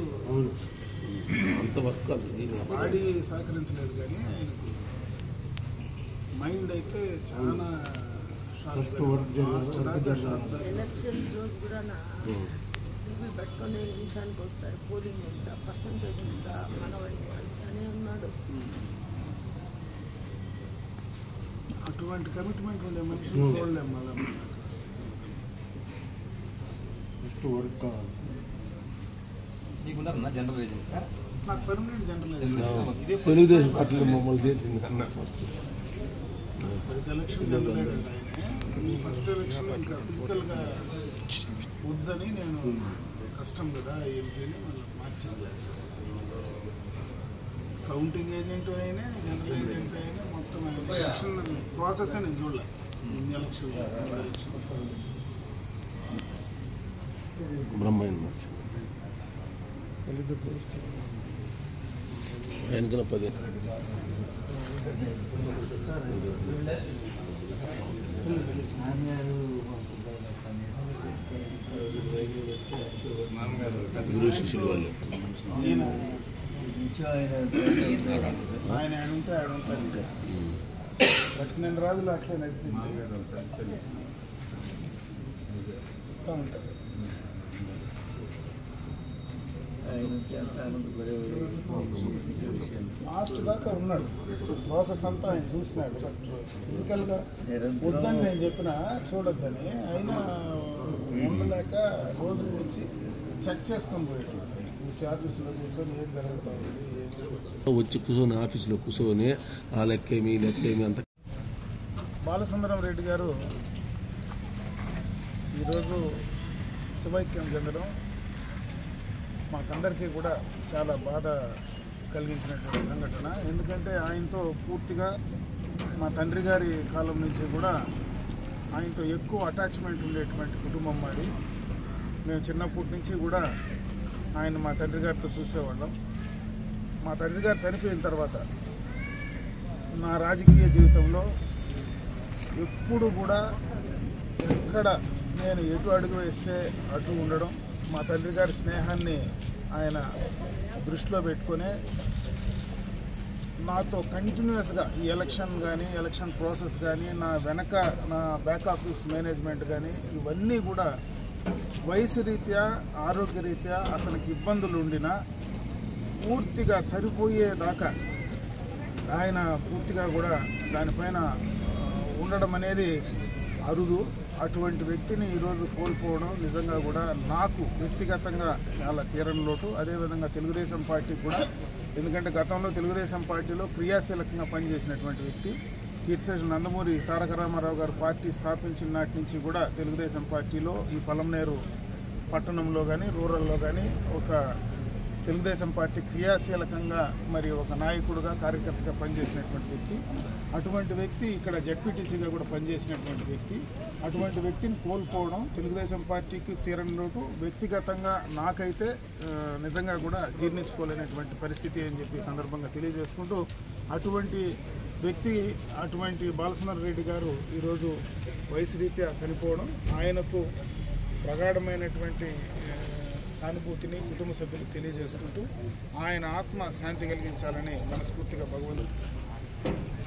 అంతవరకు బాడీ సహకరించలేదు కానీ ఆయనకు మైండ్ అయితే చాలా ఎలక్షన్స్ రోజు కూడా టీవీ పెట్టుకునే నిమిషానికి ఒకసారి పోలింగ్ ఎంత పర్సంటేజ్ ఎంత మనవండి అంటూనే ఉన్నాడు. అటువంటి కమిట్మెంట్ ఉండే మనిషిని చూడలేము. మళ్ళీ ఫస్ట్ వర్క్ కావాలి. నాకు పర్మనెంట్ జనరల్ తెలుగుదేశం పార్టీలో మమ్మల్ని తెలిసింది కన్నా ఫస్ట్ ఎలక్షన్ జనరల్ ఈ ఫస్ట్ ఎలక్షన్ ఇంకా ఫిజికల్గా వద్దని నేను కష్టం కదా ఎంపీని మళ్ళీ మార్చింది. కౌంటింగ్ ఏజెంట్ అయినా జనరల్ ఏజెంట్ అయినా మొత్తం ఎలక్షన్ ప్రాసెస్ నేను చూడలేదు. ఇన్ని ఎలక్షన్ బ్రహ్మాండం వెనకన 10 గురు శిష్యులు వాళ్ళు ఆయన ఆడుంటే ఆడుంటారు. 12 రోజులు అట్లే నడిచింది ఉంటారు. లాస్ట్ దాకా ఉన్నాడు. ప్రాసెస్ అంతా ఆయన చూసినాడు. ఫిజికల్గా వద్దని నేను చెప్పిన చూడొద్దని అయినా ఉండలేక రోజు గురించి చెక్ చేసుకొని పోయాడు. ఆఫీసులో కూర్చొని ఏం జరుగుతుంది వచ్చి కూర్చొని ఆఫీసులో కూర్చొని ఆ లెక్కేమి లెక్కేమి అంత. బాలసుందరం రెడ్డి గారు ఈరోజు శివైక్యం చెందడం మాకందరికీ కూడా చాలా బాధ కలిగించినటువంటి సంఘటన. ఎందుకంటే ఆయనతో పూర్తిగా మా తండ్రి గారి కాలం నుంచి కూడా ఆయనతో ఎక్కువ అటాచ్మెంట్ ఉండేటువంటి కుటుంబం మాది. మేము చిన్నప్పటి నుంచి కూడా ఆయన మా తండ్రి గారితో చూసేవాళ్ళం. మా తండ్రి గారు చనిపోయిన తర్వాత నా రాజకీయ జీవితంలో ఎప్పుడు కూడా ఎక్కడ నేను ఎటు అడుగు వేస్తే అటు ఉండడం, మా తండ్రి గారి స్నేహాన్ని ఆయన దృష్టిలో పెట్టుకునే నాతో కంటిన్యూస్గా ఈ ఎలక్షన్ కానీ ఎలక్షన్ ప్రాసెస్ కానీ నా వెనక నా బ్యాక్ ఆఫీస్ మేనేజ్మెంట్ కానీ ఇవన్నీ కూడా వయసు రీత్యా ఆరోగ్యరీత్యా అతనికి ఇబ్బందులు ఉండినా పూర్తిగా సరిపోయేదాకా ఆయన పూర్తిగా కూడా దానిపైన ఉండడం అనేది అరుదు. అటువంటి వ్యక్తిని ఈరోజు కోల్పోవడం నిజంగా కూడా నాకు వ్యక్తిగతంగా చాలా తీరని లోటు. అదేవిధంగా తెలుగుదేశం పార్టీ కూడా, ఎందుకంటే గతంలో తెలుగుదేశం పార్టీలో క్రియాశీలకంగా పనిచేసినటువంటి వ్యక్తి. కీర్తిశేషులు నందమూరి తారక రామారావు గారు పార్టీ స్థాపించిన నాటి నుంచి కూడా తెలుగుదేశం పార్టీలో ఈ పలమనేరు పట్టణంలో కానీ రూరల్లో కానీ ఒక తెలుగుదేశం పార్టీ క్రియాశీలకంగా మరి ఒక నాయకుడుగా కార్యకర్తగా పనిచేసినటువంటి వ్యక్తి. అటువంటి వ్యక్తి ఇక్కడ జడ్పీటీసీగా కూడా పనిచేసినటువంటి వ్యక్తి. అటువంటి వ్యక్తిని కోల్పోవడం తెలుగుదేశం పార్టీకి తీరని లోటు. వ్యక్తిగతంగా నాకైతే నిజంగా కూడా జీర్ణించుకోలేనటువంటి పరిస్థితి అని చెప్పి సందర్భంగా తెలియజేసుకుంటూ, అటువంటి వ్యక్తి అటువంటి బాలసుందరం రెడ్డి గారు ఈరోజు వయసు రీత్యా చనిపోవడం ఆయనకు ప్రగాఢమైనటువంటి సానుభూతిని కుటుంబ సభ్యులకు తెలియజేసుకుంటూ ఆయన ఆత్మ శాంతి కలిగించాలని మనస్ఫూర్తిగా భగవంతుడు